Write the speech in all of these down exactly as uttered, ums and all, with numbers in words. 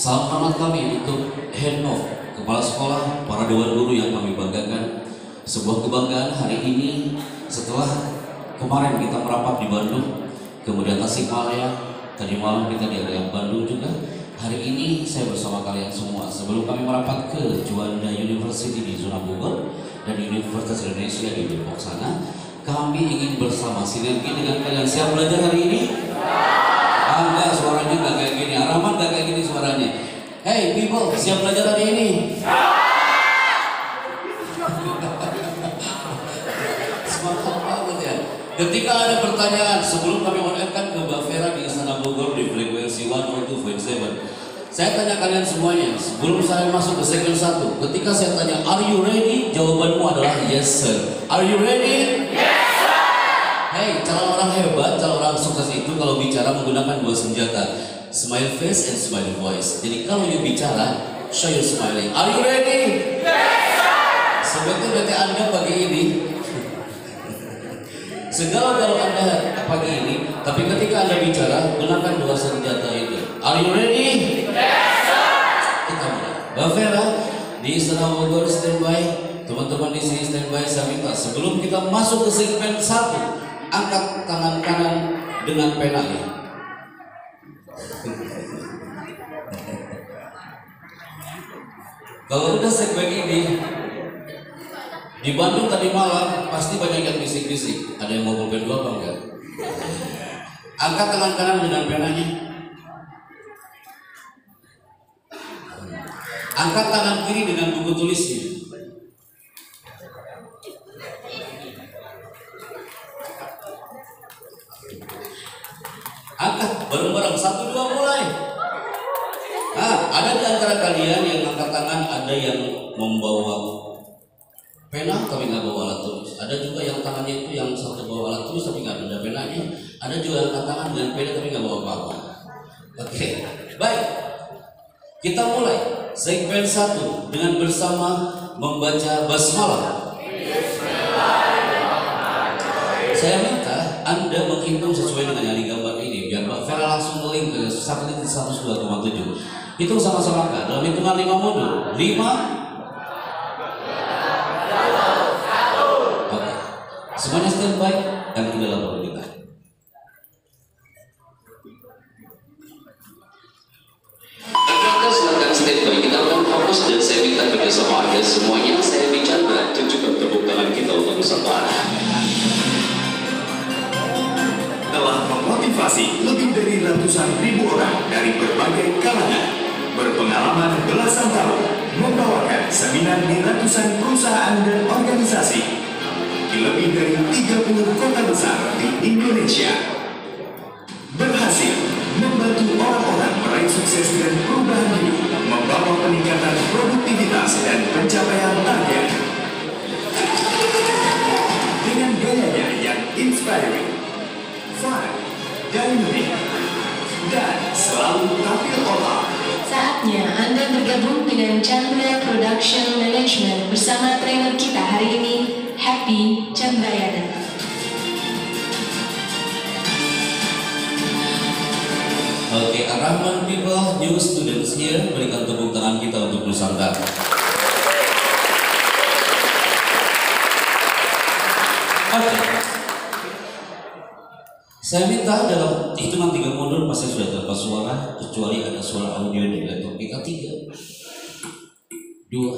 Salam hormat kami untuk Henov, Kepala Sekolah, para Dewan Guru yang kami banggakan. Sebuah kebanggaan hari ini setelah kemarin kita merapat di Bandung, kemudian Tasikmalaya, tadi malam kita di area Bandung juga. Hari ini saya bersama kalian semua sebelum kami merapat ke Juanda University di zona Bogor dan Universitas Indonesia di Depok sana. Kami ingin bersama sinergi dengan kalian. Siap belajar hari ini? Ah, enggak, suaranya enggak kayak gini. Rahman enggak kayak gini suaranya. Hey people, siap belajar hari ini? Semangat banget ya. Ketika ada pertanyaan, sebelum kami on-air-kan ke Mbak Vera di Istana Bogor di frekuensi seratus dua koma tujuh, saya tanya kalian semuanya, sebelum saya masuk ke segmen satu, ketika saya tanya, are you ready? Jawabanmu adalah yes sir. Are you ready? Yes sir. Hey, calon orang hebat, calon orang sukses itu kalau bicara menggunakan dua senjata, smile face and smile voice. Jadi kalau you bicara, show your smiling. Are you ready? Yes sir. Sebetulnya berarti Anda pagi ini segala kalau Anda pagi ini, tapi ketika Anda bicara, gunakan dua senjata itu. Are you ready? Yes sir. Kita mulai. Mbak Vera di Istana Bogor standby, teman-teman di sini standby. Saya minta sebelum kita masuk ke segmen satu, angkat tangan kanan dengan penanya. Kalau udah segmen ini di Bandung tadi malam pasti banyak yang bisik-bisik. Ada yang mau pulpen dua apa enggak? Angkat tangan kanan dengan penanya. Angkat tangan kiri dengan buku tulisnya. Angkat bareng-bareng, satu dua mulai. Nah, ada di antara kalian yang angkat tangan, ada yang membawa pena tapi nggak bawa alat tulis. Ada juga yang tangannya itu yang satu bawa alat tulis tapi nggak ada penanya. Ada juga yang angkat tangan dengan pena tapi nggak bawa apa-apa. Oke, baik. Kita mulai segmen satu dengan bersama membaca basmalah. Saya minta Anda menghitung sesuai dengan yang digambar ini biar Mbak Vera langsung ngeling ke satelit seratus dua koma tujuh. Hitung sama-sama Kak dalam hitungan lima mundur. lima. Oke. Semuanya standby dan kita lapor kita. Anda silakan standby. Kita akan fokus dan saya minta kerjasama Anda semuanya. Saya bicara dan juga tepuk tangan kita untuk bersama. Telah memotivasi lebih dari ratusan ribu orang dari berbagai kalangan, berpengalaman belasan tahun, membawakan seminar di ratusan perusahaan dan organisasi di lebih dari tiga puluh kota besar di Indonesia, berhasil membantu orang-orang meraih sukses dan perubahan hidup, membawa peningkatan produktivitas dan pencapaian target dengan gayanya yang inspiring, fun, dynamic, dan selalu tampil otak. Saatnya Anda bergabung dengan Chandra Production Management bersama trainer kita hari ini, Happy Chandrayana. Oke, okay, Rahman people, new students here, berikan tepuk tangan kita untuk Nusantara. Oke. Okay. Saya minta dalam hitungan tiga mundur pasti sudah terlepas suara, kecuali ada suara audio dari laptop kita. Tiga, dua,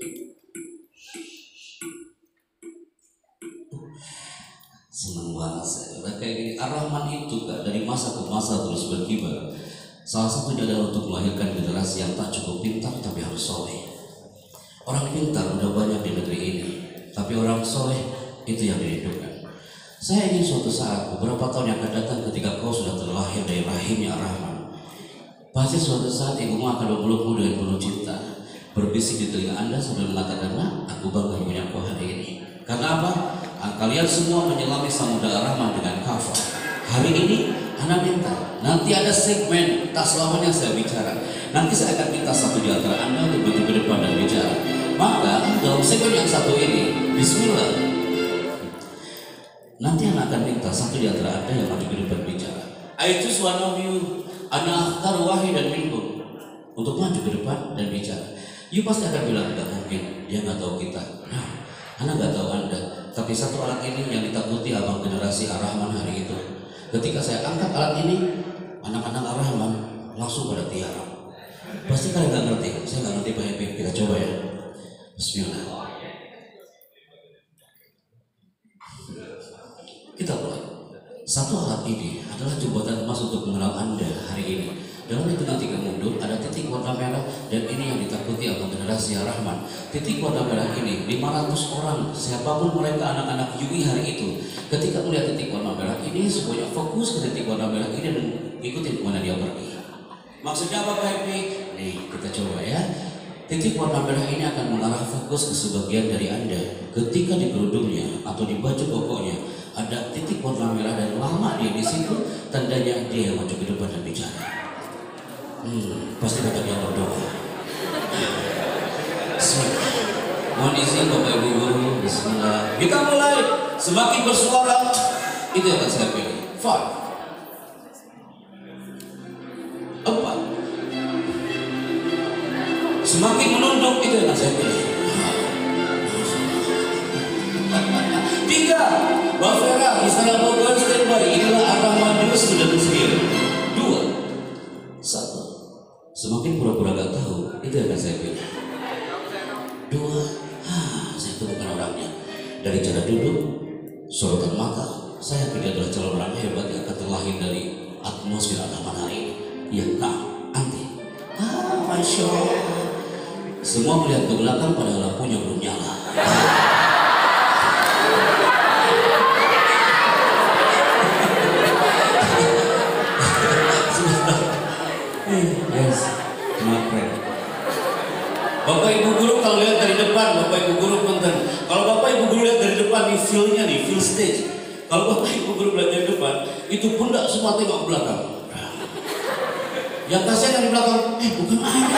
senang banget saya. Udah kayak gini. Ar-Rahman itu kan dari masa ke masa terus berkibar. Salah satunya adalah untuk melahirkan generasi yang tak cukup pintar tapi harus soleh. Orang pintar udah banyak di negeri ini, tapi orang soleh itu yang dirindukan. Saya ingin suatu saat, beberapa tahun yang akan datang ketika kau sudah terlahir dari rahimnya Ar-Rahman, pasti suatu saat ibumu akan memelukmu dengan penuh cinta, berbisik di telinga Anda sambil mengatakan, "Nah, aku bangga punya kau hari ini." Karena apa? Kalian semua menyelami samudra Ar-Rahman dengan kafah. Hari ini, Anda minta, nanti ada segmen, tak selamanya saya bicara. Nanti saya akan minta satu di antara Anda untuk maju ke depan dan bicara. Maka, dalam segmen yang satu ini, Bismillah, nanti anak akan minta satu di antara Anda yang maju ke depan bicara. I choose one of you, ana akhtar wahidan minkum. untuk maju ke depan dan bicara. You pasti akan bilang, nggak mungkin, dia nggak tahu kita. Nah, Anda nggak tahu Anda. Tapi satu alat ini yang ditakuti abang generasi Ar-Rahman hari itu. Ketika saya angkat alat ini, anak-anak Ar-Rahman langsung pada tiarap. Pasti kalian nggak ngerti. Saya nggak ngerti Pak Happy. Kita coba ya. Bismillah. Kita mulai. Satu alat ini adalah jembatan emas untuk mengenal Anda hari ini. Dalam hitungan tiga mundur ada titik warna merah, dan ini yang ditakuti abang generasi Ar-Rahman. Titik warna merah ini lima ratus orang, siapapun mereka anak-anak U I hari itu, ketika melihat titik warna merah ini semuanya fokus ke titik warna merah ini dan ikutin kemana dia pergi. Maksudnya apa Pak Happy? Nih kita coba ya. Titik warna merah ini akan mengarah fokus ke sebagian dari Anda. Ketika di kerudungnya atau di baju pokoknya ada titik warna merah dan lama dia di situ, tandanya dia maju ke depan dan bicara. Hmm, pasti kata dia berdoa. Bismillah. Mohon izin Bapak Ibu Guru. Bismillah. Kita mulai. Semakin bersuara, itu yang akan saya pilih. Five. Empat. Semakin menunduk, itu yang akan saya pilih. Tiga. Mbak Vera, Istana Bogor, standby. Inilah Ar-Rahman News sudah sendiri. Dua. Satu. Semakin pura-pura gak tahu, itu yang akan saya pilih. Dua, ah, saya itu bukan orangnya. Dari cara duduk, sorotan mata, saya tidak adalah calon orang hebat yang akan terlahir dari atmosfer Ar-Rahman hari ini. Ya, nah, anti. Ah, Masya Allah. Semua melihat ke belakang pada lampunya belum nyala. Yes, keren. Bapak Ibu Guru kalau lihat dari depan, Bapak Ibu Guru punten. Kalau Bapak Ibu Guru lihat dari depan nih feel-nya nih, feel stage. Kalau Bapak Ibu Guru lihat dari depan, itu pun tidak semua tengok ke belakang. Yang kasihan dari belakang, eh bukan Anda.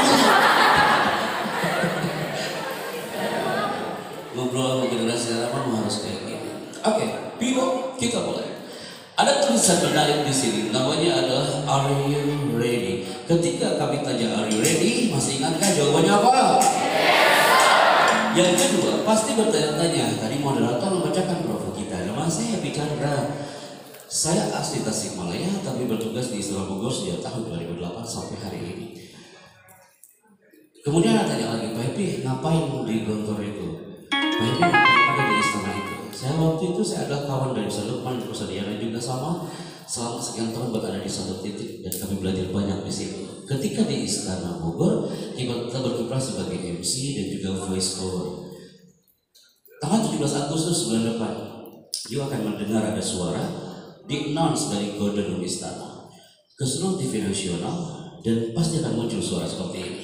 Ngobrol sama generasi Ar-Rahman harus kayak gini. Oke, Pio, kita mulai. Ada tulisan menarik di sini, namanya adalah Are you ready? Ketika kami tanya Are you ready, masih ingatkah jawabannya apa? Yes. Yang kedua, pasti bertanya-tanya. Tadi moderator membacakan profil kita. Nama saya Happy Chandra. Saya asli Tasikmalaya, tapi bertugas di Istana Bogor sejak tahun dua ribu delapan sampai hari ini. Kemudian ada tanya lagi, Pak Happy, ngapain di Gontor itu? Pak Happy ngapain ada di istana itu? Saya waktu itu saya adalah kawan dari Salukman, perusahaan yang juga sama. Selama sekian tahun berada di satu titik dan kami belajar banyak di situ. Ketika di Istana Bogor, kita berkiprah sebagai M C dan juga voice over. Tanggal tujuh belas Agustus bulan depan, you akan mendengar ada suara di-announce dari Golden Room Istana ke seluruh T V nasional, dan pasti akan muncul suara seperti ini.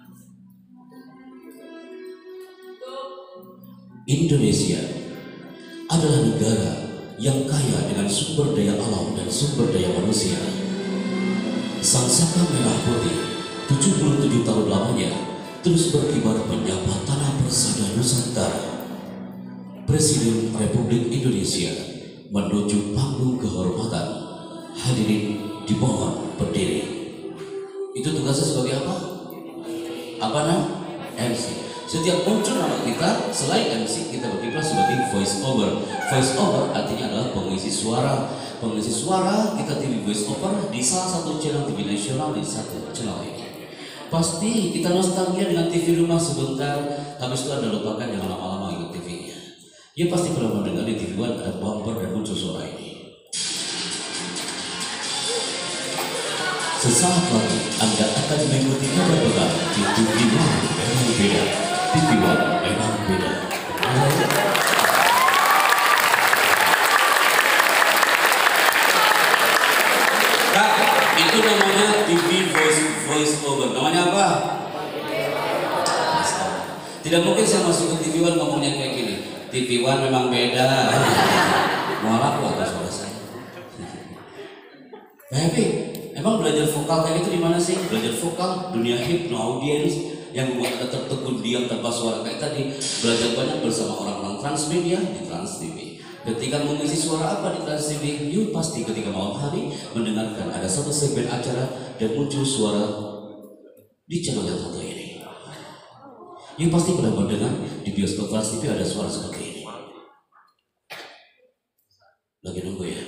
Indonesia adalah negara yang kaya dengan sumber daya alam dan sumber daya manusia. Sang Saka Merah Putih tujuh puluh tujuh tahun lamanya terus berkibar menyapa tanah persada Nusantara. Presiden Republik Indonesia menuju panggung kehormatan. Hadirin dimohon berdiri. Itu tugasnya sebagai apa? Apa nah? M C. Setiap muncul nama kita, selain M C, kita berkiprah sebagai voice over. Voice over artinya adalah pengisi suara. Pengisi suara kita T V voice over di salah satu channel T V nasional di satu channel ini. Pasti kita nostalgia dengan T V rumah sebentar, habis itu Anda lupakan, jangan lama-lama ikut T V-nya. Ya pasti pernah mendengar di T V One ada bumper dan muncul suara ini. Sesaat lagi Anda akan mengikuti kabar pekan di T V One memang beda. T V One memang beda. Nah, itu namanya T V voice voice over. Namanya apa? Tidak mungkin saya masuk ke T V One ngomongnya kayak gini. T V One memang beda. Malah aku suara saya. Happy. Emang belajar vokal kayak gitu di mana sih? Belajar vokal, dunia hip, no audience, yang membuat Anda tertegun diam tanpa suara kayak tadi. Belajar banyak bersama orang-orang transmedia di Trans T V. Ketika mengisi suara apa di Trans T V, you pasti ketika malam hari mendengarkan ada satu segmen acara dan muncul suara di channel yang satu ini. You pasti pernah mendengar di bioskop Trans T V ada suara seperti ini. Lagi nunggu ya.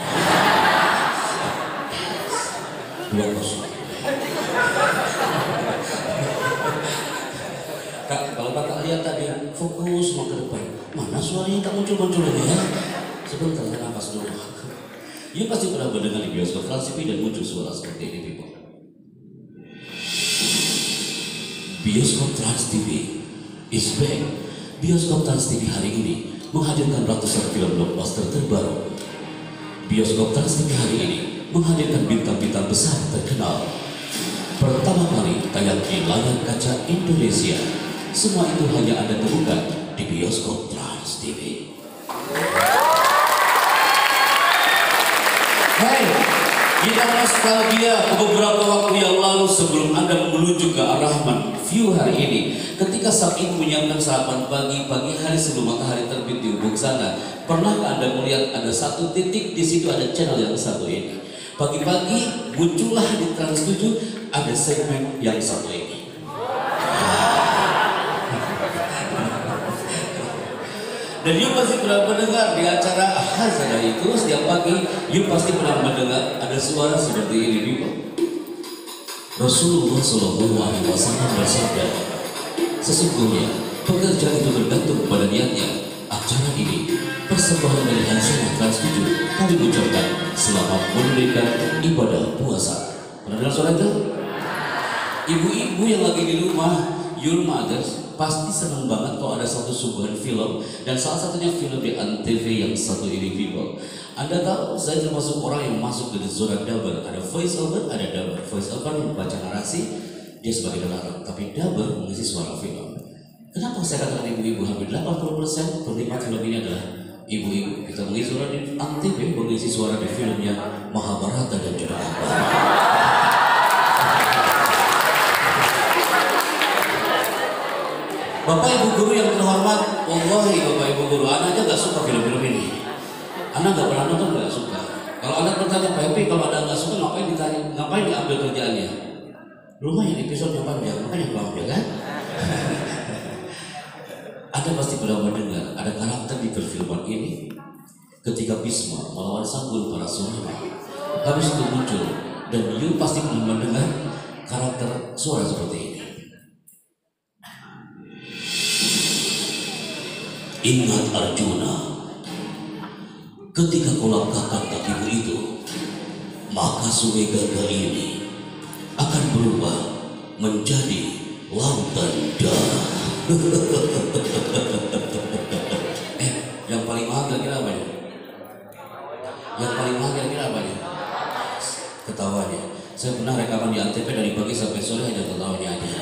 Dua kosong. Kak, kalau kakak lihat tadi fokus mau ke depan, mana suaranya tak muncul-muncul ini ya? Sebentar, saya nafas dulu. You pasti pernah mendengar di bioskop Trans T V dan muncul suara seperti ini, people. Bioskop Trans T V is back. Bioskop Trans T V hari ini menghadirkan ratusan film blockbuster terbaru. Bioskop Trans T V hari ini menghadirkan bintang-bintang besar terkenal. Pertama kali tayang di layar kaca Indonesia. Semua itu hanya Anda temukan di Bioskop Trans T V. Hai, kita nostalgia ke beberapa waktu yang lalu sebelum Anda menuju ke Ar-Rahman View hari ini. Ketika saat itu menyiapkan sarapan pagi, pagi hari sebelum matahari terbit di ufuk sana, pernahkah Anda melihat ada satu titik di situ ada channel yang satu ini? Pagi-pagi muncullah di Trans tujuh ada segmen yang satu ini. Dan you pasti pernah mendengar di acara Hazana itu setiap pagi, you pasti pernah mendengar ada suara seperti ini, people. Rasulullah Shallallahu Alaihi Wasallam bersabda, sesungguhnya pekerjaan itu bergantung pada niatnya. Acara ini persembahan dari Hazana Trans tujuh kami ucapkan selama menunaikan ibadah puasa. Pernah dengar suara itu? Ibu-ibu yang lagi di rumah, your mothers pasti senang banget kalau ada satu suguhan film, dan salah satunya film di Antv yang satu ini, people. Anda tahu saya termasuk orang yang masuk ke zona dubber. Ada voice over, ada dubber. Voice over membaca narasi, dia sebagai narrator, tapi dubber mengisi suara film. Kenapa saya katakan ibu-ibu? Hampir delapan puluh persen penikmat film ini adalah ibu-ibu. Kita mengisi suara di Antv, mengisi suara di filmnya Mahabharata dan juga Bapak Ibu guru yang terhormat, wallahi Bapak Ibu guru, anak aja gak suka film-film ini. Anak gak pernah nonton, gak suka. Kalau anak bertanya, Pak Epi, kalau ada gak suka, ngapain ditanya, ngapain diambil kerjaannya? Lumayan episodenya panjang, makanya gak ambil kan? Anda pasti pernah mendengar, ada karakter di perfilman ini ketika Bisma melawan Sanggul para suami. Habis itu muncul, dan you pasti pernah mendengar karakter suara seperti ini. Ingat Arjuna, ketika kau langkahkan kakimu itu, maka sungai Gangga ini akan berubah menjadi lautan darah. eh, yang paling mahal kira-kira apa ya? Yang paling mahal kira-kira apa ya? Ketawanya. Saya pernah rekaman di Antv dari pagi sampai sore hanya ketawanya aja.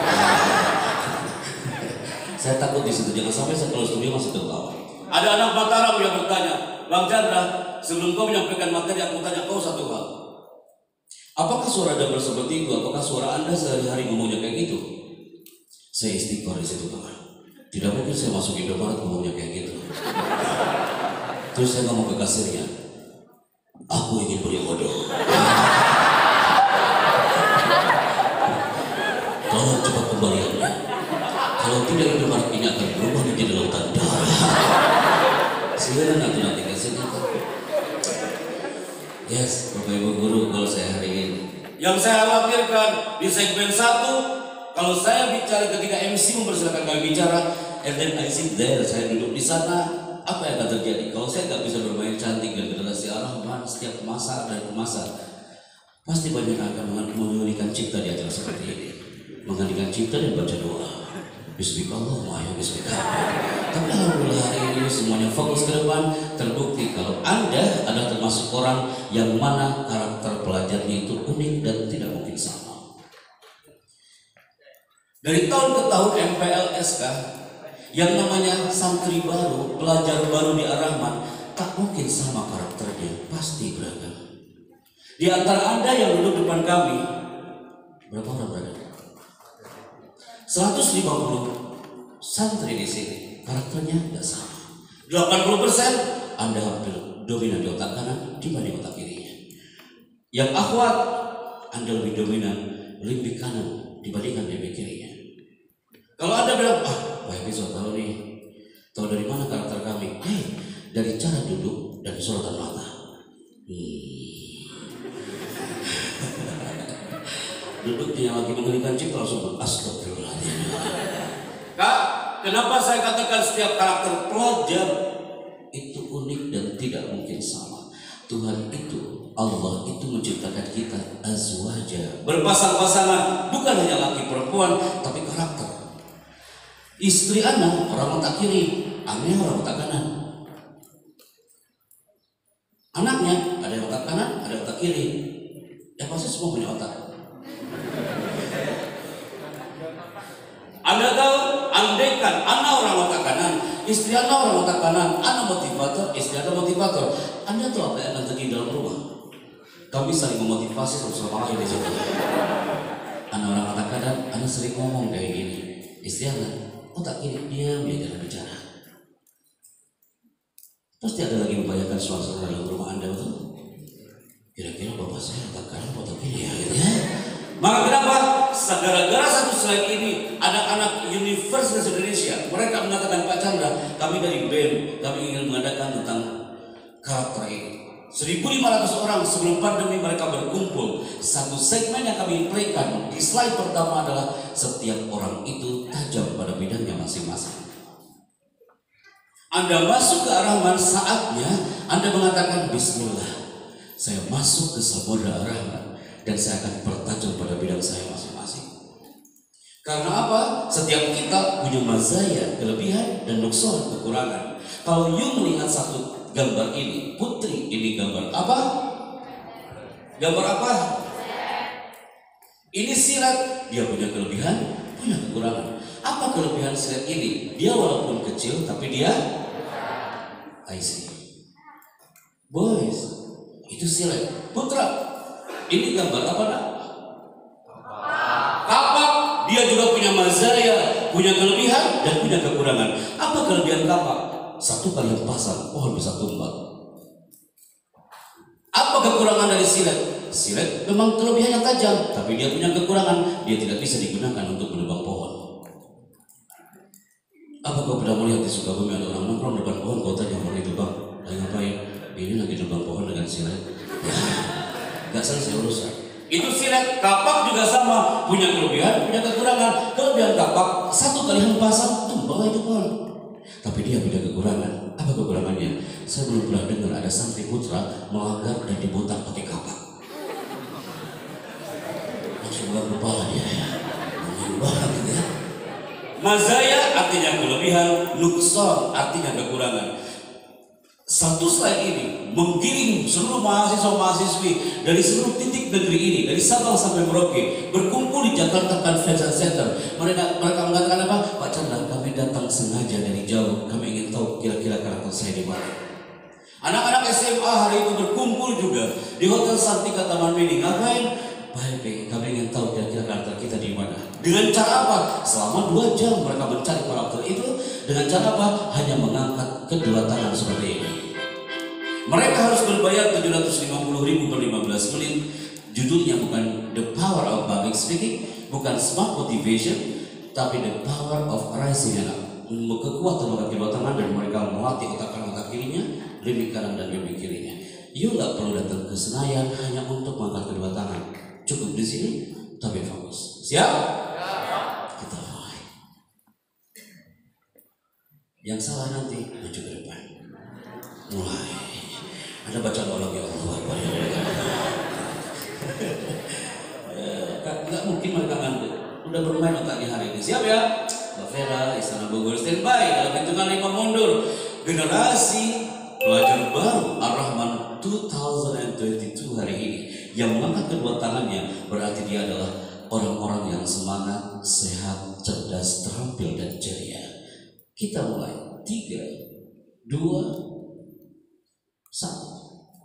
Saya takut di situ, jangan sampai saya keluar studio masih tertawa. Ada anak Mataram yang bertanya, Bang Chandra, sebelum kau menyampaikan materi, aku tanya kau satu hal. Apakah suara Dubber seperti itu? Apakah suara Anda sehari-hari ngomongnya kayak gitu? Saya istighfar di situ, kawan. Tidak mungkin saya masuk Indomaret ngomongnya kayak gitu. Terus saya ngomong ke kasirnya, aku ingin beri odol. Tolong cepat kembaliannya. Kalau tidak, Indomaret ini akan berubah menjadi lautan darah. Silakan nanti nanti kasih nanti. Yes, Bapak Ibu guru, kalau saya hari ini. Yang saya khawatirkan di segmen satu, kalau saya bicara ketika M C mempersilakan kami bicara, and then I sit there, saya duduk di sana, apa yang akan terjadi? Kalau saya nggak bisa bermain cantik dan generasi Ar-Rahman setiap masa dan masa, pasti banyak akan menganikan cipta di acara seperti ini, menganikan cipta dan baca doa. Bismillahirrahmanirrahim, bismillah. Tapi alhamdulillah hari ini semuanya fokus ke depan. Terbukti kalau Anda adalah termasuk orang yang mana karakter pelajarnya itu unik dan tidak mungkin sama. Dari tahun ke tahun M P L S K yang namanya santri baru, pelajar baru di Ar-Rahman tak mungkin sama karakternya, pasti beragam. Di antara Anda yang duduk depan kami, berapa orang berada? seratus lima puluh santri di sini, karakternya tidak sama. delapan puluh persen Anda hampir dominan di otak kanan dibanding otak kirinya. Yang akhwat, Anda lebih dominan lebih kanan dibandingkan D B kirinya. Kalau Anda bilang, ah, Pak Happy sudah tahu nih, tahu dari mana karakter kami? Eh, dari cara duduk dan sorotan mata. Hmm. Duduknya lagi mengerikan cipta langsung astagfirullahaladzim. Kak, kenapa saya katakan setiap karakter pelajar itu unik dan tidak mungkin sama? Tuhan itu, Allah itu menciptakan kita azwaja, berpasang-pasangan, bukan hanya laki perempuan, tapi karakter. Istri Anda orang otak kiri, Anda orang otak kanan. Anaknya ada yang otak kanan, ada yang otak kiri. Ya pasti semua punya otak. Anda tahu, andaikan Anda orang otak kanan, istri Anda orang otak kanan, Anda motivator, istri Anda motivator. Anda tahu apa yang akan terjadi dalam rumah? Kami saling memotivasi satu sama lain di situ. Anda orang otak kanan, Anda sering ngomong kayak gini. Istri Anda otak kiri, diam dia dalam bicara. Pasti ada lagi membayangkan suasana dalam rumah Anda, betul? Kira-kira bapak saya otak kanan, otak kiri ya, gitu ya. Maka kenapa? Gara-gara satu slide ini anak-anak Universitas Indonesia mereka mengatakan, Pak Chandra, kami dari B E M, kami ingin mengadakan tentang karakter ini. seribu lima ratus orang sebelum pandemi mereka berkumpul. Satu segmen yang kami playkan di slide pertama adalah setiap orang itu tajam pada bidangnya masing-masing. Anda masuk ke Ar-Rahman, saatnya Anda mengatakan Bismillah, saya masuk ke Samudra Ar-Rahman dan saya akan bertajam pada bidang saya masing-masing. Karena apa? Setiap kita punya mazaya, kelebihan, dan nukson, kekurangan. Kalau you melihat satu gambar ini, Putri, ini gambar apa? Gambar apa? Ini silat, dia punya kelebihan, punya kekurangan. Apa kelebihan silat ini? Dia walaupun kecil, tapi dia I see. Boys, itu silat. Putra, ini gambar apa nak? Kapak. Dia juga punya mazaya, punya kelebihan dan punya kekurangan. Apa kelebihan kapak? Satu kali hempasan, pohon bisa tumbang. Apa kekurangan dari silet? Silet memang kelebihannya tajam, tapi dia punya kekurangan. Dia tidak bisa digunakan untuk menebang pohon. Apa kau pernah melihat di Sukabumi ada orang nongkrong depan pohon, kau tanya orang itu, bang, lagi ngapain? Ini lagi nebang pohon dengan silet. Ya. Gak selesai urusan. Itu silet. Kapak juga sama, punya kelebihan, punya kekurangan. Kelebihan kapak satu kali hempasan tumbang itu pohon, tapi dia punya kekurangan. Apa kekurangannya? Saya belum pernah dengar ada santri putra melanggar dan dibotak pakai kapak. Langsung bukan kepala dia ya, banget gitu ya. Mazaya artinya kelebihan, nukson artinya kekurangan. Satu slide ini menggiring seluruh mahasiswa-mahasiswi dari seluruh titik negeri ini, dari Sabang sampai Merauke, berkumpul di Jakarta Convention Center. Mereka mereka mengatakan apa? Pak Chandra, kami datang sengaja dari jauh. Kami ingin tahu kira-kira karakter saya di mana. Anak-anak S M A hari itu berkumpul juga di Hotel Santika Taman Mini. Ngapain? Baik, kami ingin tahu kira-kira karakter kita di mana. Dengan cara apa? Selama dua jam mereka mencari karakter itu. Dengan cara apa? Hanya mengangkat kedua tangan seperti ini. Mereka harus berbayar tujuh ratus lima puluh ribu per lima belas menit. Judulnya bukan The Power of Public Speaking, bukan Smart Motivation, tapi The Power of Rising Up. Kekuatan mengangkat kedua tangan dan mereka melatih otak kanan otak kirinya, lebih kanan dan lebih kirinya. You nggak perlu datang ke Senayan hanya untuk mengangkat kedua tangan. Cukup di sini, tapi fokus. Siap? Kita mulai. Yang salah nanti maju ke depan. Mulai. Ada baca doa lagi Allah Akbar. Nggak mungkin mereka ngantuk. Udah bermain otaknya hari ini. Siap ya? Mbak Vera, Istana Bogor standby dalam hitungan lima mundur. Generasi pelajar baru Ar-Rahman dua ribu dua puluh dua hari ini yang mengangkat kedua tangannya berarti dia adalah orang-orang yang semangat, sehat, cerdas, terampil dan ceria. Kita mulai. Tiga, dua, satu.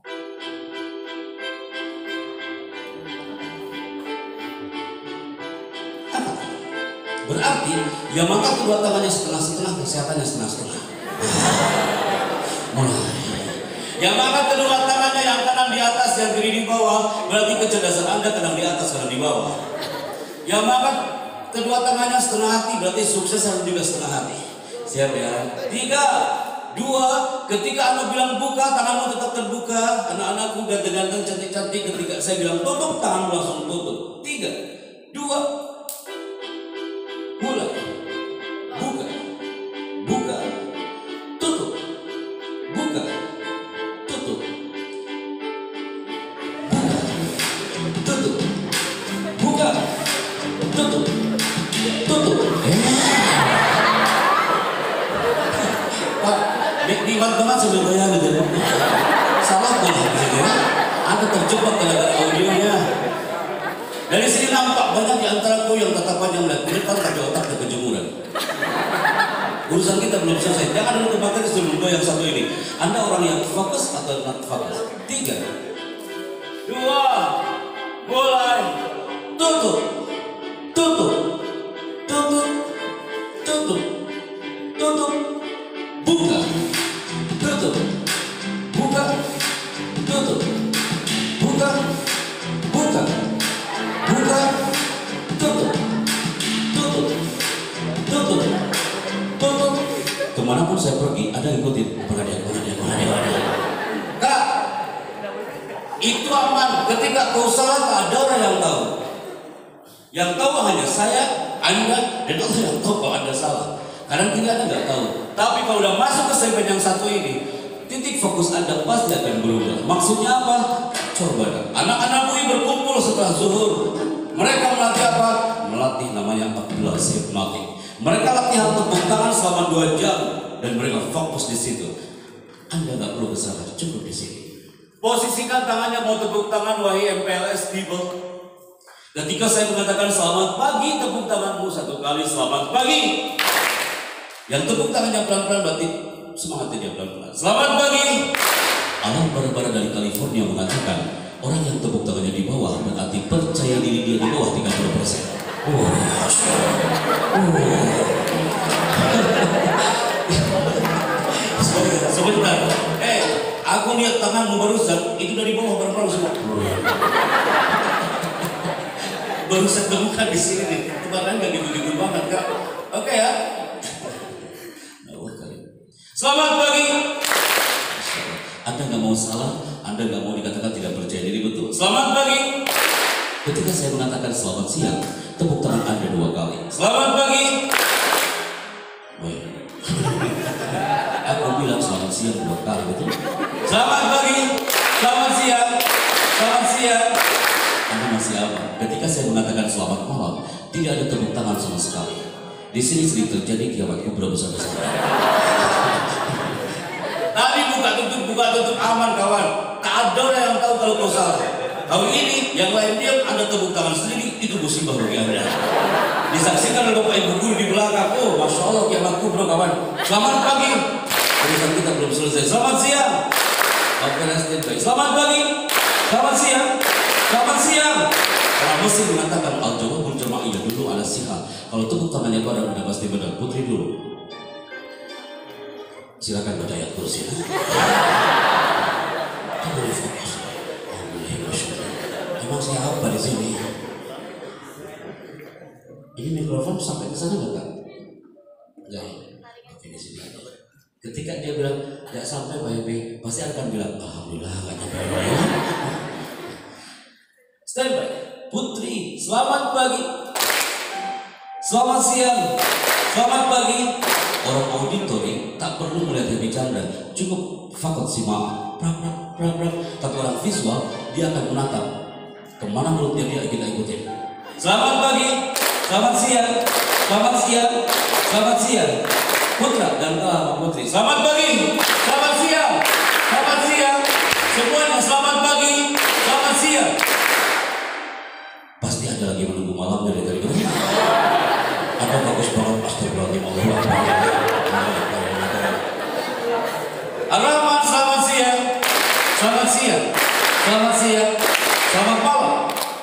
Berarti yang mengangkat kedua tangannya setengah-setengah, kesehatannya setengah-setengah. Mulai. Yang mengangkat kedua tangannya yang kanan di atas, yang kiri di bawah, berarti kecerdasan Anda kadang di atas, kadang di bawah. Yang makan kedua tangannya setengah hati, berarti sukses harus juga setengah hati. Siap ya? Tiga, dua, ketika anak bilang buka, tanganmu tetap terbuka. Anak-anakku ganteng-ganteng, cantik-cantik. Ketika saya bilang tutup, tanganmu langsung tutup. Tiga, dua, mulai. Buka, buka, tutup, buka, tutup, buka, tutup, buka, tutup, tutup. Eh. Pak, di, di teman sebenarnya gitu. Salah tuh gitu. Anda terjebak dalam audionya. Dari sini nampak banyak di antaraku yang tatapannya melihat ke depan tapi otaknya kejemuran. Urusan kita belum selesai. Jangan dulu kebakar sebelum gue yang satu ini. Anda orang yang fokus atau not fokus? Tiga, dua, mulai. Tutup, tutup, tutup, tutup, tutup, buka, tutup, buka, tutup, buka, buka, buka, tutup, tutup, tutup, tutup. Kemanapun saya pergi, ada yang ikutin. Mana dia, mana dia, mana dia, mana dia. Kak, itu aman. Ketika kau salah, tak ada orang yang tahu. Yang tahu hanya saya, Anda, dan Allah yang tahu kalau Anda salah. Kadang tidak Anda nggak tahu. Tapi kalau udah masuk ke segmen yang satu ini, titik fokus Anda pasti akan berubah. Maksudnya apa? Coba. Anak-anakku ini berkumpul setelah zuhur. Mereka melatih apa? Melatih namanya Abdullah Hipnotik. Mereka latihan tepuk tangan selama dua jam dan mereka fokus di situ. Anda nggak perlu kesana, cukup di sini. Posisikan tangannya mau tepuk tangan wahai M P L S people. Ketika saya mengatakan selamat pagi, tepuk tanganmu satu kali selamat pagi. Yang tepuk tangannya pelan-pelan berarti semangatnya dia pelan-pelan. Selamat pagi. Alam bara-bara dari California mengatakan orang yang tepuk tangannya di bawah berarti percaya diri dia di bawah tiga puluh persen. Wah, sebentar. Eh, aku lihat tanganmu barusan itu dari bawah berapa semua. Baru saya temukan di sini nih, tebakan nggak gitu-gitu banget kak. Oke ya. Selamat pagi. Anda nggak mau salah, Anda nggak mau dikatakan tidak percaya diri, betul. Selamat pagi. Ketika saya mengatakan selamat siang, tepuk tangan Anda dua kali. Selamat pagi. Woi. Aku bilang selamat siang dua kali, betul. Selamat pagi. Selamat siang. Selamat siang. Anda masih apa? Ketika saya mengatakan selamat malam, tidak ada tepuk tangan sama sekali. Di sini sering terjadi kiamat kubra besar-besaran. Tadi buka tutup, buka tutup aman kawan. Tak ada orang yang tahu kalau kau salah. Kali ini yang lain diam, Anda tepuk tangan sendiri, itu musibah bagi Anda. Disaksikan oleh Bapak Ibu guru di belakang. Oh, masya Allah kiamat kubra kawan. Selamat pagi. Urusan kita belum selesai. Selamat siang. Selamat pagi. Selamat siang. Selamat siang. Orang Mesir mengatakan al-jawabul jama'iyah dulu ala siha. Kalau tepuk tangannya pada udah pasti benar. Putri dulu. Silakan baca ayat kursi. Emang saya apa di sini? Ini mikrofon sampai ke sana nggak kak? Enggak. Oke di sini. Ketika dia bilang tidak sampai Pak Epi, pasti akan bilang alhamdulillah nggak nyampe. Stand by. Putri, selamat pagi. Selamat siang. Selamat pagi. Orang auditori tak perlu melihat Happy Chandra, cukup fakot simak, prak prak prak prak. Tapi orang visual dia akan menatap kemana mulutnya dia kita ikutin. Selamat pagi. Selamat siang. Selamat siang. Selamat siang. Putra dan Kak Putri. Selamat pagi. Selamat siang. Selamat siang. Semuanya selamat pagi. Selamat siang. Pasti ada lagi menunggu malam dari tadi. Ada bagus banget astagfirullahaladzim Allah. Ar-Rahman selamat siang. Selamat siang. Selamat siang. Selamat malam.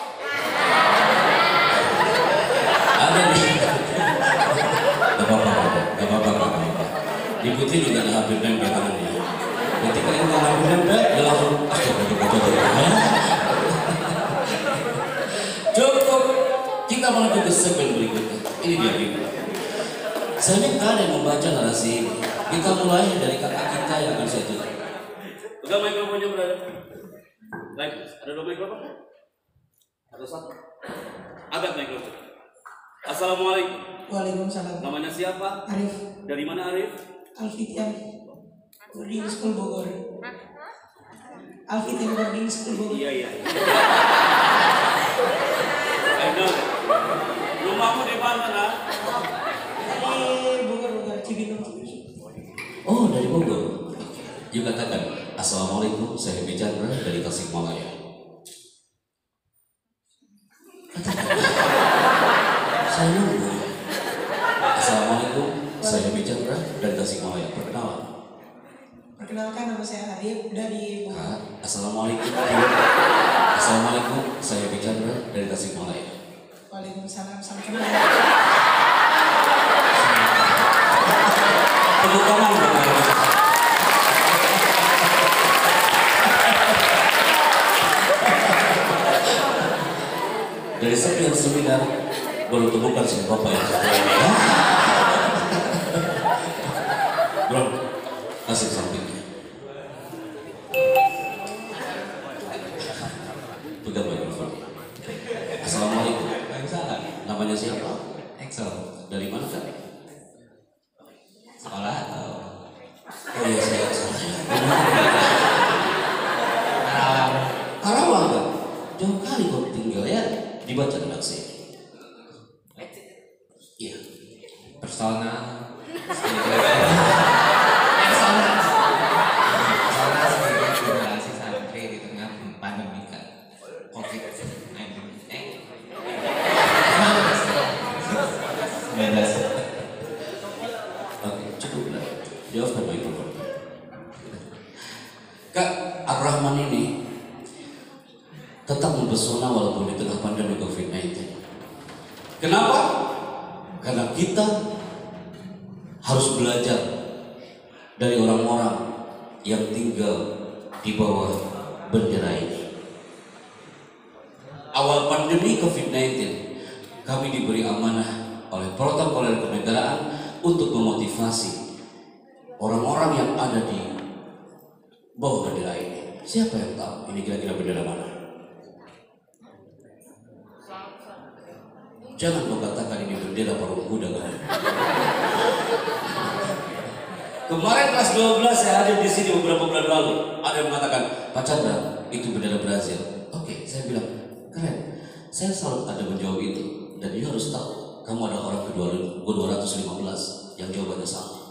Ada di. Gak apa-apa, gak apa-apa, gak apa-apa. Di Putri juga ada hampir nempel tangannya. Ketika ini nggak hampir nempel, dia langsung astagfirullahaladzim. Cukup. Kita menuju ke segmen berikutnya. Ini dia Bibi. Saya minta ada yang membaca narasi ini. Kita mulai dari kakak kita yang akan saya tutup. Pegang mikrofonnya berada. Baik, ada dua mikrofon? Atau satu? Angkat mikrofon. Assalamualaikum. Waalaikumsalam. Namanya siapa? Arif. Dari mana Arif? Alfitian. Boarding School Bogor. Alfitian Boarding School Bogor. Iya iya. Ayo. Rumahmu di mana nak? Dari Bogor, Bogor, Cibinong. Oh, dari Bogor. Juga katakan, Assalamualaikum, saya Happy Chandra dari Tasikmalaya. Katakan, saya nunggu. Assalamualaikum, saya Happy Chandra dari Tasikmalaya. Perkenalan. Perkenalkan, nama saya Arif dari Bogor. Kak, Assalamualaikum. Assalamualaikum, saya Happy Chandra dari Tasikmalaya. Waalaikumsalam, salam kenal. Tepuk tangan dong. Dari sekian seminar baru temukan si bapak yang satu ini. Bro, kasih sampingnya. Pegang mikrofon. Assalamualaikum. Waalaikumsalam. Namanya siapa? Excel. Dari mana kan? Sekolah atau? Oh iya saya salah. Karawang. Karawang kan? Jauh kali kok tinggal ya. Dibaca redaksi. Iya. Persona. Persona. Persona sebagai generasi santri di tengah pandemi COVID sembilan belas. Eh. sembilan belas. Oke, cukup lah. Jawab sama mikrofon. Kak, Ar-Rahman ini tetap mempesona walaupun di tengah pandemi covid sembilan belas. Kenapa? Karena kita harus belajar dari orang-orang yang tinggal di bawah bendera ini. Awal pandemi covid sembilan belas, kami diberi amanah oleh protokol kenegaraan untuk memotivasi orang-orang yang ada di bawah bendera ini. Siapa yang tahu ini kira-kira bendera mana? Jangan kau katakan ini bendera para pemuda kan? Kemarin kelas dua belas saya hadir di sini beberapa bulan lalu. Ada yang mengatakan, Pak Chandra, itu bendera Brazil. Oke, saya bilang, keren. Saya selalu ada menjawab itu. Dan dia harus tahu, kamu adalah orang kedua dua ratus lima belas yang jawabannya sama.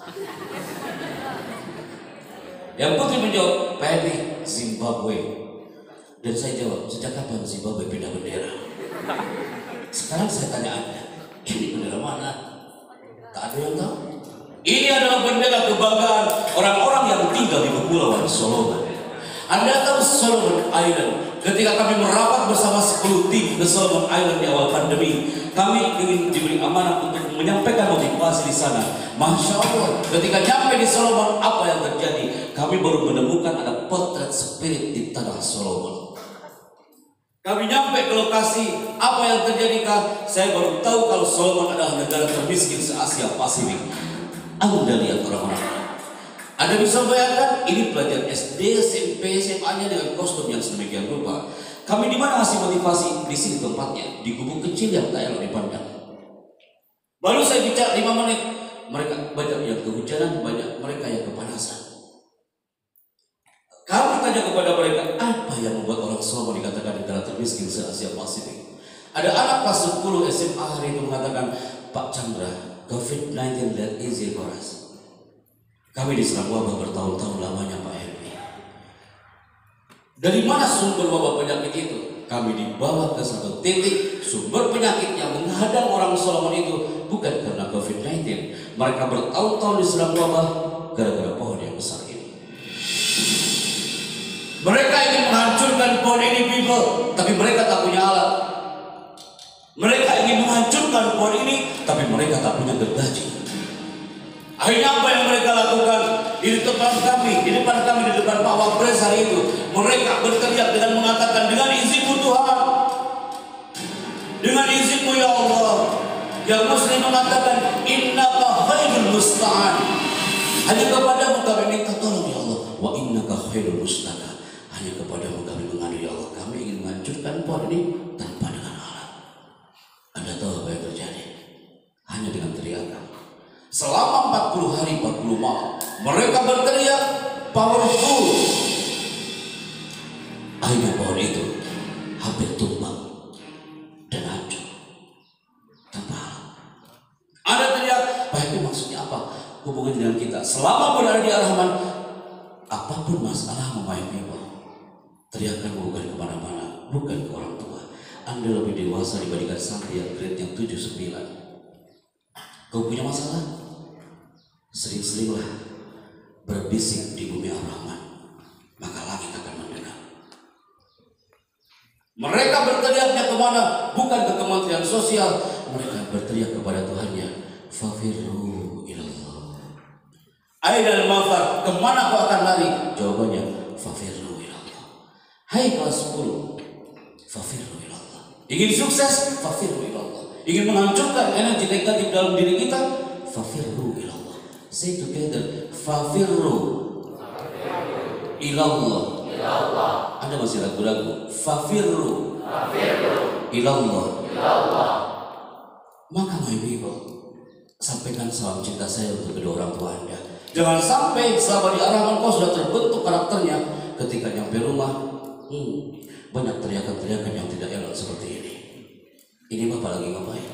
Yang putri menjawab, P N I Zimbabwe. Dan saya jawab, sejak kapan Zimbabwe pindah bendera? Sekarang saya tanya Anda, ini bendera mana? Tak ada yang tahu. Ini adalah bendera kebanggaan orang-orang yang tinggal di Kepulauan Solomon. Anda tahu Solomon Island? Ketika kami merapat bersama sepuluh tim ke Solomon Island di awal pandemi, kami ingin diberi amanah untuk menyampaikan motivasi di sana. Masya Allah, ketika nyampe di Solomon, apa yang terjadi? Kami baru menemukan ada potret spirit di tanah Solomon. Kami nyampe ke lokasi, apa yang terjadi kah? Saya baru tahu kalau Solomon adalah negara termiskin se-Asia Pasifik. Anda lihat orang-orang. Anda bisa bayangkan, ini pelajar S D, S M P, S M A-nya dengan kostum yang sedemikian rupa. Kami di mana ngasih motivasi? Di sini tempatnya, di gubuk kecil yang tak elok dipandang. Baru saya bicara lima menit, mereka banyak yang kehujanan, banyak mereka yang kepanasan. Kami tanya kepada mereka, apa yang membuat orang Solomon dikatakan negara termiskin se-Asia Pasifik? Ada anak kelas sepuluh S M A hari itu mengatakan, Pak Chandra, covid sembilan belas that easy for us. Kami diserang wabah bertahun-tahun lamanya Pak Henry. Dari mana sumber wabah penyakit itu? Kami dibawa ke satu titik, sumber penyakit yang menghadang orang Solomon itu bukan karena covid sembilan belas. Mereka bertahun-tahun diserang wabah gara-gara pohon yang besar ini. Mereka ingin menghancurkan pohon ini, people, tapi mereka tak punya alat. Mereka ingin menghancurkan pohon ini, tapi mereka tak punya gergaji. Akhirnya apa yang mereka lakukan? Di depan kami, di depan kami, di depan Pak Wapres hari itu, mereka berteriak dengan mengatakan, dengan izin Tuhan, dengan izinmu ya Allah. Yang muslim mengatakan innaka khairul musta'an. Hanya kepadamu kami minta tolong ya Allah. Wa innaka khairul musta'an. Hanya kepadamu kami mengadu ya Allah. Kami ingin menghancurkan pohon ini tanpa dengan alat. Anda tahu apa yang terjadi? Hanya dengan teriakan. Selama empat puluh hari empat puluh malam mereka berteriak powerful. Akhirnya pohon itu hampir tumbang dan hancur tanpa alat. Anda teriak, Pak Happy maksudnya apa? Hubungan dengan kita selama berada di Ar-Rahman, apapun masalah memainkan teriakan bukan kemana-mana, bukan ke orang tua. Anda lebih dewasa dibandingkan santri yang grade yang tujuh sembilan. Kau punya masalah? Sering-seringlah berbisik di bumi Ar-Rahman, maka langit akan mendengar. Mereka berteriaknya kemana? Bukan ke Kementerian Sosial. Mereka berteriak kepada Tuhannya. Fafirru ilallah. Ainal mafar, kemana kau akan lari? Jawabannya fafirru ilallah. Hai kelas sepuluh, fafirru ilallah. Ingin sukses? Fafirru ilallah. Ingin menghancurkan energi negatif dalam diri kita? Fafirru ilallah. Say together, fafirru ilallah. Anda masih ragu-ragu? Fafirru ilallah. Maka my people, sampaikan salam cinta saya untuk kedua orang tua Anda. Jangan sampai selama di Ar-Rahman kau sudah terbentuk karakternya, ketika nyampe rumah hmm, banyak teriakan-teriakan yang tidak elok seperti ini. Ini bapak lagi ngapain?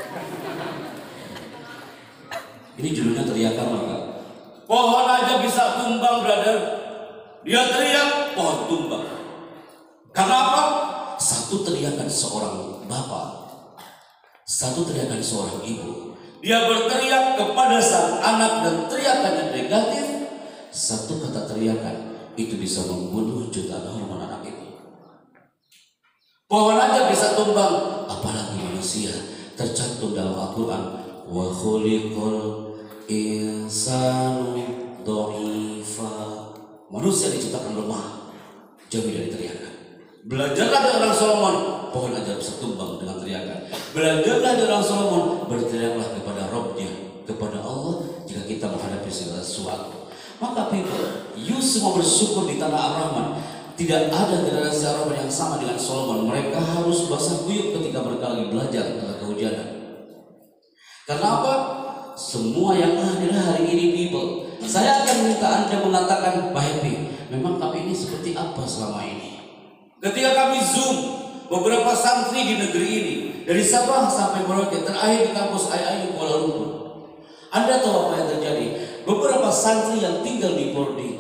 Ini judulnya teriakan maka. Pohon aja bisa tumbang, brother. Dia teriak, pohon tumbang. Karena apa? Satu teriakan seorang bapak, satu teriakan seorang ibu. Dia berteriak kepada sang anak dan teriakannya negatif. Satu kata teriakan itu bisa membunuh jutaan hormon anak itu. Pohon aja bisa tumbang, apalagi manusia. Tercantum dalam Al-Quran, wa khuliqal insanu dha'ifa. Manusia diciptakan lemah, jauh dari teriakan. Belajarlah dari orang Solomon, pohon aja bisa tumbang dengan teriakan. Belajarlah dari orang Solomon, berteriaklah kepada Rabbnya, kepada Allah jika kita menghadapi segala sesuatu. Maka people, you semua bersyukur di tanah Ar-Rahman. Tidak ada generasi Ar-Rahman yang sama dengan Solomon. Mereka harus basah kuyup ketika mereka lagi belajar ketika kehujanan. Karena apa? Semua yang hadir hari ini people, saya akan minta Anda mengatakan, Pak Happy, memang kami ini seperti apa selama ini? Ketika kami Zoom beberapa santri di negeri ini, dari Sabah sampai Merauke, terakhir di kampus I I U Kuala Lumpur, Anda tahu apa yang terjadi? Beberapa santri yang tinggal di boarding.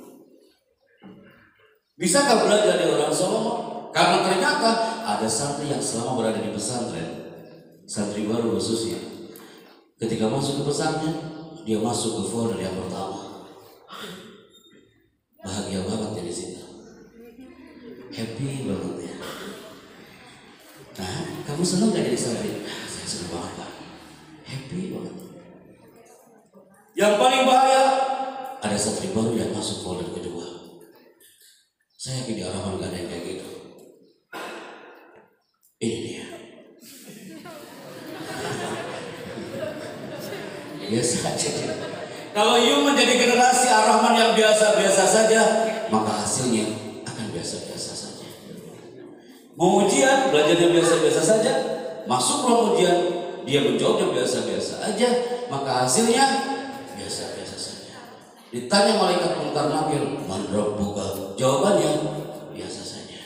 Bisakah belajar dari orang Solomon? Karena ternyata ada santri yang selama berada di pesantren, santri baru khususnya, ketika masuk ke pesantren, dia masuk ke folder yang pertama. Bahagia banget ya di situ. Happy banget ya. Nah, kamu senang gak jadi santri? Saya senang banget Pak. Happy banget. Yang paling bahaya, ada santri baru yang masuk folder kedua. Saya yakin di Ar-Rahman gak ada yang kayak gitu. Ini dia. Biasa aja. Kalau you menjadi generasi Ar-Rahman yang biasa-biasa saja, maka hasilnya akan biasa-biasa saja. Mau ujian, belajarnya biasa-biasa saja. Masuk ruang ujian, dia menjawabnya biasa-biasa aja, maka hasilnya biasa-biasa saja. Ditanya malaikat Munkar Nakir, man rabbuka? Jawabannya biasa saja.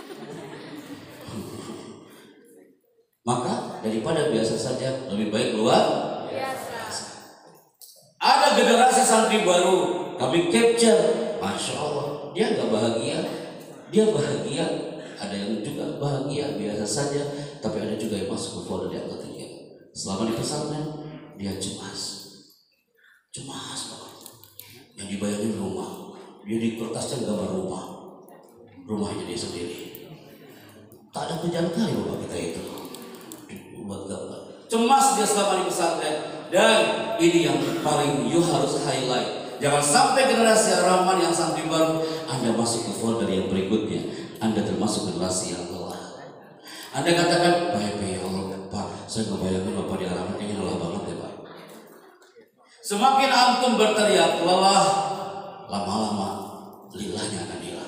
Maka daripada biasa saja, lebih baik luar biasa. Ada generasi santri baru, kami capture, masya Allah, dia nggak bahagia, dia bahagia. Ada yang juga bahagia biasa saja, tapi ada juga yang masuk ke folder yang ketiga. Selama di pesantren, dia cemas, cemas banget. Yang dibayangin rumah, dia di kertasnya gambar rumah, rumahnya dia sendiri. Tak ada kerjaan kali bapak kita itu, buat gambar. Cemas dia selama di pesantren. Dan ini yang paling you harus highlight. Jangan sampai generasi Ar-Rahman yang santri baru Anda masuk ke folder yang berikutnya. Anda termasuk generasi yang telah. Anda katakan, baik ya Allah, Pak, saya ngebayangin Bapak di halaman kayaknya lelah banget ya Pak. Semakin antum berteriak lelah, lama-lama lilahnya akan hilang.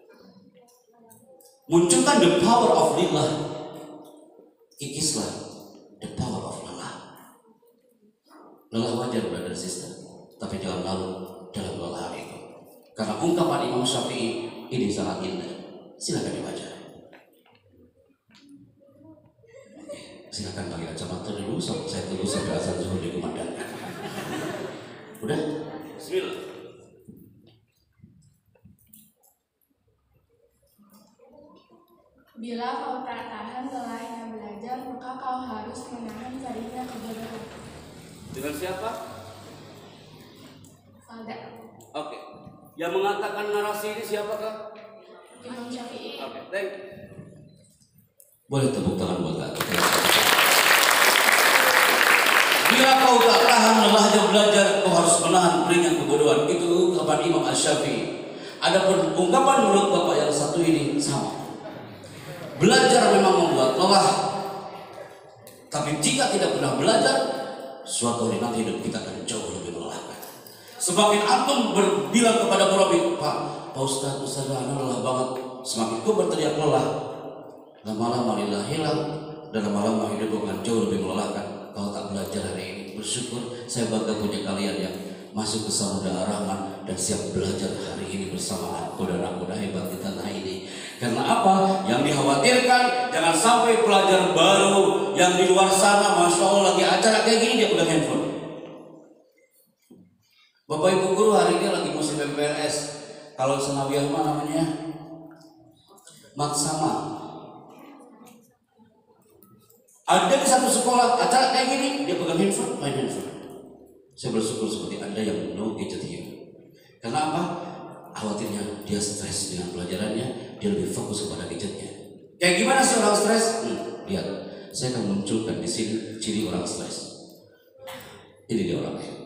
Munculkan the power of lillah. Kikislah the power of lelah. Lelah wajar brother sister, tapi jangan larut dalam lelah itu. Karena ungkapan Imam Syafi'i ini sangat indah. Silakan dibaca. Silakan pakai kacamata dulu, saya tunggu sampai azan zuhur dikumandangkan. Udah? Bismillah. Bila kau tak tahan lelahnya belajar, maka kau harus menahan perihnya kebodohan. Dengan siapa? Salda. Oke. Yang mengatakan narasi ini siapakah? Imam Syafi'i. Oke, thank you. Boleh tepuk tangan buat aku. Bila kau tak tahan lelahnya belajar, kau harus menahan perihnya kebodohan. Itu ungkapan Imam Asy-Syafi'i. Adapun ungkapan menurut Bapak yang satu ini sama. Belajar memang membuat lelah, tapi jika tidak pernah belajar, suatu hari nanti hidup kita akan jauh lebih melelahkan. Semakin antum berbilang kepada murabi, Pak, Pak Ustaz, Ustaz, anda lelah banget. Semakin kau berteriak lelah, lama-lama lelah hilang, dan lama-lama hidup akan jauh lebih melelahkan. Kalau tak belajar hari ini, bersyukur saya bangga punya kalian yang masuk ke Samudra Ar-Rahman dan siap belajar hari ini bersama aku dan aku dah hebat di tanah ini. Karena apa? Yang dikhawatirkan jangan sampai pelajar baru yang di luar sana, masya Allah lagi acara kayak gini dia pegang handphone. Bapak Ibu guru hari ini lagi musim M P L S. Kalau Senawiyah apa namanya? Maksama. Ada di satu sekolah acara kayak gini dia pegang handphone, main handphone. Saya bersyukur seperti Anda yang no gadget here. Karena apa? Khawatirnya dia stres dengan pelajarannya, dia lebih fokus kepada gadgetnya. Kayak gimana sih orang stres? Hmm, lihat, saya akan munculkan di sini ciri orang stres. Ini dia orangnya.